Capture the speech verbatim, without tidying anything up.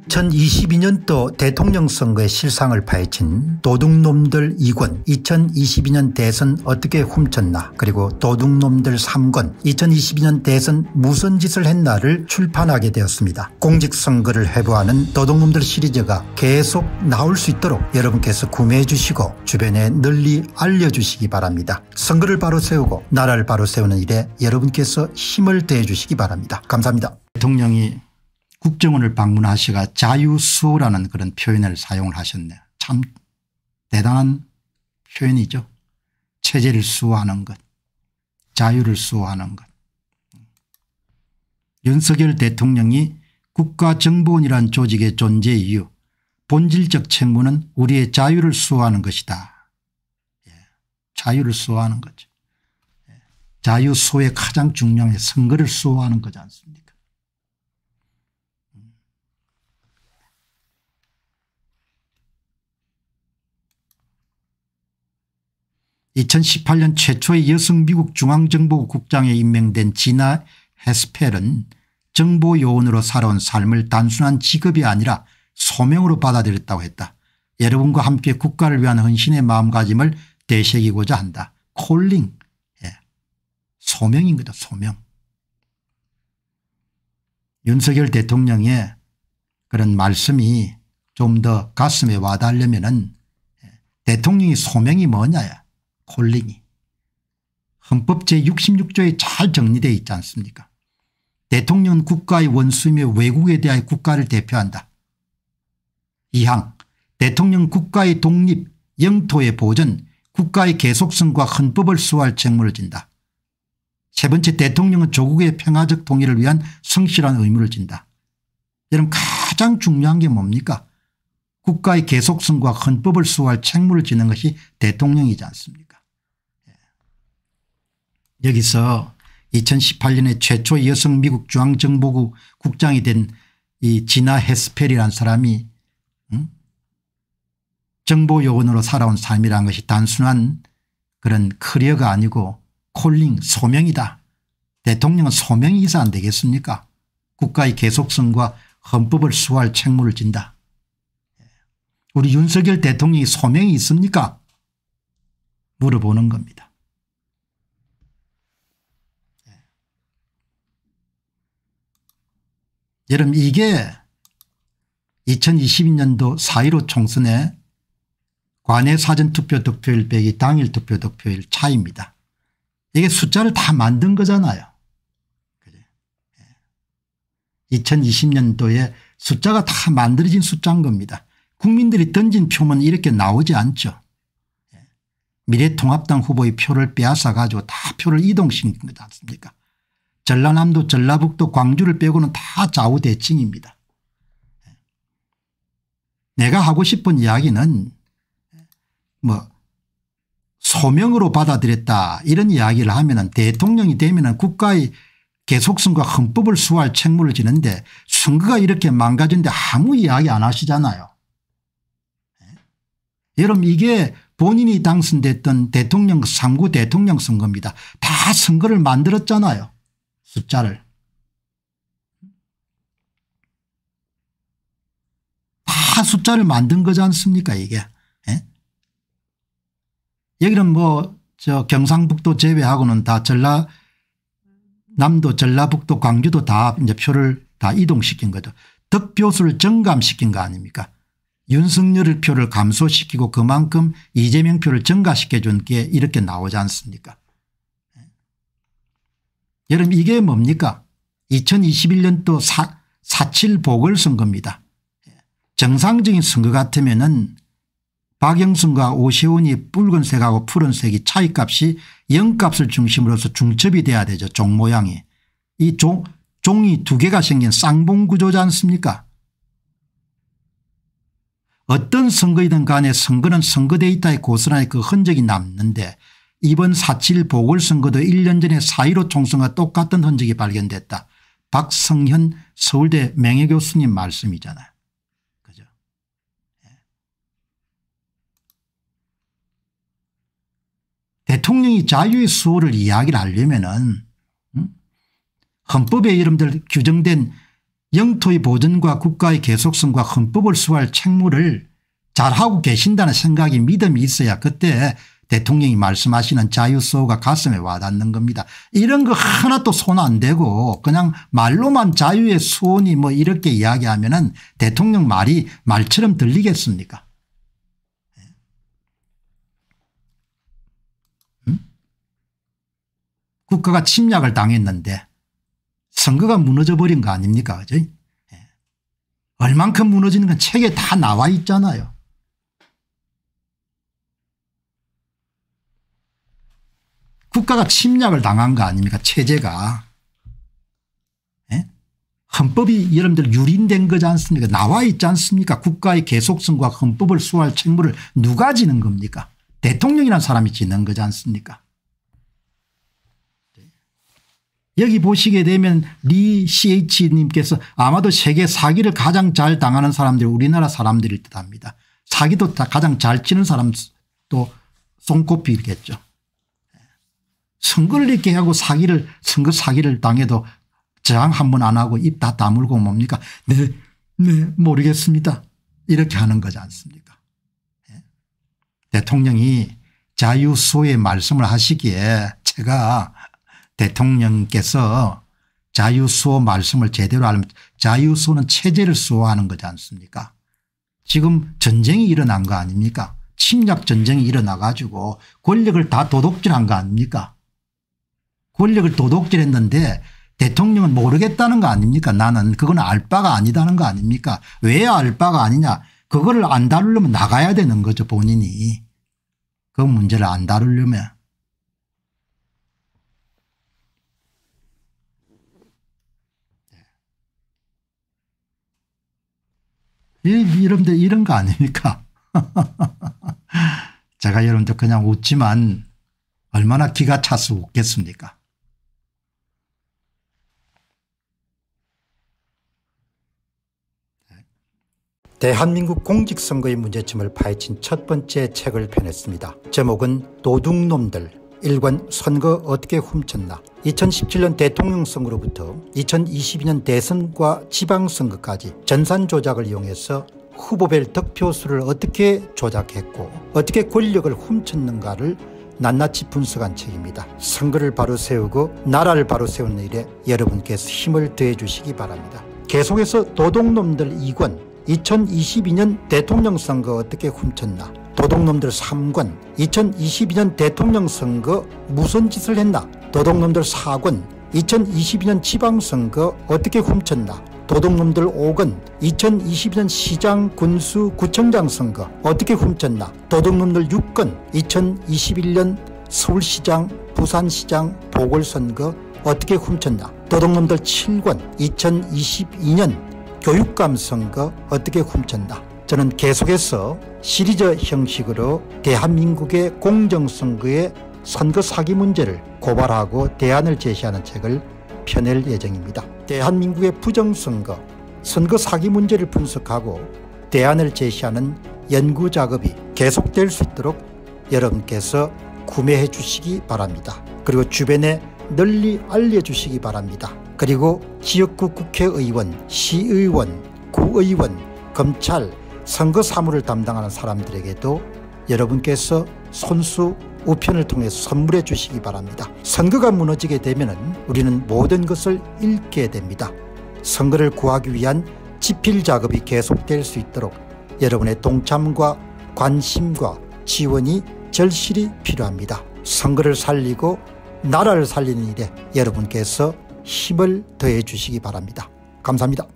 이천이십이 년도 대통령 선거의 실상을 파헤친 도둑놈들 이 권 이천이십이 년 대선 어떻게 훔쳤나 그리고 도둑놈들 삼 권 이천이십이 년 대선 무슨 짓을 했나를 출판하게 되었습니다. 공직선거를 회부하는 도둑놈들 시리즈가 계속 나올 수 있도록 여러분께서 구매해 주시고 주변에 널리 알려주시기 바랍니다. 선거를 바로 세우고 나라를 바로 세우는 일에 여러분께서 힘을 더해 주시기 바랍니다. 감사합니다. 대통령이 국정원을 방문하시가 자유수호라는 그런 표현을 사용을 하셨네요. 참 대단한 표현이죠. 체제를 수호하는 것, 자유를 수호하는 것. 윤석열 대통령이 국가정보원이라는 조직의 존재 이유, 본질적 책무는 우리의 자유를 수호하는 것이다. 예, 자유를 수호하는 거죠. 예, 자유 수호의 가장 중요한 게 선거를 수호하는 거지 않습니까? 이천십팔 년 최초의 여성 미국 중앙정보국 국장에 임명된 지나 헤스펠은 정보요원으로 살아온 삶을 단순한 직업이 아니라 소명으로 받아들였다고 했다. 여러분과 함께 국가를 위한 헌신의 마음가짐을 되새기고자 한다. 콜링, 예. 소명인 거죠. 소명. 윤석열 대통령의 그런 말씀이 좀 더 가슴에 와닿으려면은 대통령의 소명이 뭐냐야. 콜링이. 헌법 제육십육 조에 잘 정리되어 있지 않습니까? 대통령은 국가의 원수이며 외국에 대하여 국가를 대표한다. 이 항 대통령 국가의 독립, 영토의 보전, 국가의 계속성과 헌법을 수호할 책무를 진다. 세 번째 대통령은 조국의 평화적 통일을 위한 성실한 의무를 진다. 여러분 가장 중요한 게 뭡니까? 국가의 계속성과 헌법을 수호할 책무를 지는 것이 대통령이지 않습니까? 여기서 이천십팔 년에 최초 여성 미국 중앙정보국 국장이 된 이 지나 헤스펠이라는 사람이 음? 정보요원으로 살아온 삶이라는 것이 단순한 그런 커리어가 아니고 콜링, 소명이다. 대통령은 소명이 있어야 안 되겠습니까? 국가의 계속성과 헌법을 수호할 책무를 진다. 우리 윤석열 대통령이 소명이 있습니까? 물어보는 겁니다. 여러분 이게 이천이십이 년도 사 일오 총선의 관내 사전투표 득표율 빼기 당일 투표 득표율 차이입니다. 이게 숫자를 다 만든 거잖아요. 이천이십 년도에 숫자가 다 만들어진 숫자인 겁니다. 국민들이 던진 표면 이렇게 나오지 않죠. 미래통합당 후보의 표를 빼앗아 가지고 다 표를 이동시킨 거지 않습니까? 전라남도 전라북도 광주를 빼고는 다 좌우대칭입니다. 내가 하고 싶은 이야기는 뭐 소명으로 받아들였다 이런 이야기를 하면 대통령이 되면 국가의 계속성과 헌법을 수호할 책무를 지는데 선거가 이렇게 망가진데 아무 이야기 안 하시잖아요. 여러분 이게 본인이 당선됐던 대통령 삼 구 대통령 선거입니다. 다 선거를 만들었잖아요. 숫자를. 다 숫자를 만든 거지 않습니까 이게. 예? 여기는 뭐 저 경상북도 제외하고는 다 전라남도 전라북도 광주도 다 이제 표를 다 이동시킨 거죠. 득표수를 증감시킨 거 아닙니까? 윤석열 표를 감소시키고 그만큼 이재명 표를 증가시켜 준 게 이렇게 나오지 않습니까? 여러분 이게 뭡니까? 이천이십일 년도 사 칠 보궐선거입니다. 정상적인 선거 같으면은 박영선과 오세훈이 붉은색하고 푸른색이 차이값이 영값을 중심으로서 중첩이 돼야 되죠. 종 모양이. 이 종, 종이 두 개가 생긴 쌍봉 구조지 않습니까? 어떤 선거이든 간에 선거는 선거 데이터에 고스란히 그 흔적이 남는데 이번 사 칠 보궐선거도 일 년 전에 사 일오 총선과 똑같은 흔적이 발견됐다. 박성현 서울대 명예교수님 말씀이잖아요. 그죠? 예. 대통령이 자유의 수호를 이야기를 하려면은 음? 헌법에 여러분들 규정된 영토의 보존과 국가의 계속성과 헌법을 수호할 책무를 잘하고 계신다는 생각이 믿음이 있어야 그때 대통령이 말씀하시는 자유수호가 가슴에 와닿는 겁니다. 이런 거 하나도 손 안 대고 그냥 말로만 자유의 수호니 뭐 이렇게 이야기하면은 대통령 말이 말처럼 들리겠습니까? 음? 국가가 침략을 당했는데 선거가 무너져 버린 거 아닙니까? 그죠? 예. 얼만큼 무너지는 건 책에 다 나와 있잖아요. 국가가 침략을 당한 거 아닙니까? 체제가. 예? 헌법이 여러분들 유린된 거지 않습니까? 나와 있지 않습니까? 국가의 계속성과 헌법을 수호할 책무를 누가 지는 겁니까? 대통령이라는 사람이 지는 거지 않습니까? 여기 보시게 되면 리 씨에이치님께서 아마도 세계 사기를 가장 잘 당하는 사람들이 우리나라 사람들일 듯합니다. 사기도 다 가장 잘 치는 사람도 손꼽히겠죠. 선거를 이렇게 하고 사기를 선거 사기를 당해도 저항 한 번 안 하고 입 다 다물고 뭡니까? 네, 네 모르겠습니다. 이렇게 하는 거지 않습니까? 예. 대통령이 자유수호의 말씀을 하시기에 제가 대통령께서 자유수호 말씀을 제대로 하려면 자유수호는 체제를 수호하는 거지 않습니까? 지금 전쟁이 일어난 거 아닙니까? 침략 전쟁이 일어나 가지고 권력을 다 도둑질한 거 아닙니까? 권력을 도둑질했는데 대통령은 모르겠다는 거 아닙니까? 나는 그건 알 바가 아니다는 거 아닙니까? 왜 알 바가 아니냐? 그거를 안 다루려면 나가야 되는 거죠 본인이. 그 문제를 안 다루려면. 여러분들 이런 거 아닙니까? 제가 여러분들 그냥 웃지만 얼마나 기가 차서 웃겠습니까? 대한민국 공직선거의 문제점을 파헤친 첫 번째 책을 펴냈습니다. 제목은 도둑놈들 일권 선거 어떻게 훔쳤나. 이천십칠 년 대통령 선거로부터 이천이십이 년 대선과 지방선거까지 전산 조작을 이용해서 후보별 득표수를 어떻게 조작했고 어떻게 권력을 훔쳤는가를 낱낱이 분석한 책입니다. 선거를 바로 세우고 나라를 바로 세우는 일에 여러분께서 힘을 더해 주시기 바랍니다. 계속해서 도둑놈들 이 권 이천이십이 년 대통령 선거 어떻게 훔쳤나, 도둑놈들 삼 권 이천이십이 년 대통령 선거 무슨 짓을 했나, 도둑놈들 사 권 이천이십이 년 지방선거 어떻게 훔쳤나, 도둑놈들 오 권 이천이십이 년 시장 군수 구청장 선거 어떻게 훔쳤나, 도둑놈들 육 권 이천이십일 년 서울시장 부산시장 보궐선거 어떻게 훔쳤나, 도둑놈들 칠 권 이천이십이 년 교육감 선거 어떻게 훔쳤나. 저는 계속해서 시리즈 형식으로 대한민국의 공정선거의 선거 사기 문제를 고발하고 대안을 제시하는 책을 펴낼 예정입니다. 대한민국의 부정선거, 선거 사기 문제를 분석하고 대안을 제시하는 연구작업이 계속될 수 있도록 여러분께서 구매해 주시기 바랍니다. 그리고 주변에 널리 알려주시기 바랍니다. 그리고 지역구 국회의원, 시의원, 구의원, 검찰, 선거 사무를 담당하는 사람들에게도 여러분께서 손수 우편을 통해서 선물해 주시기 바랍니다. 선거가 무너지게 되면 우리는 모든 것을 잃게 됩니다. 선거를 구하기 위한 지필 작업이 계속될 수 있도록 여러분의 동참과 관심과 지원이 절실히 필요합니다. 선거를 살리고 나라를 살리는 일에 여러분께서 힘을 더해 주시기 바랍니다. 감사합니다.